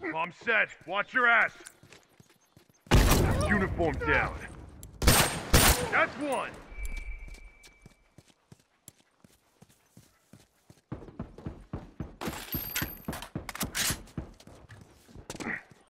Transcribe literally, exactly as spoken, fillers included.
Bomb set. Watch your ass. Uniform down. That's one.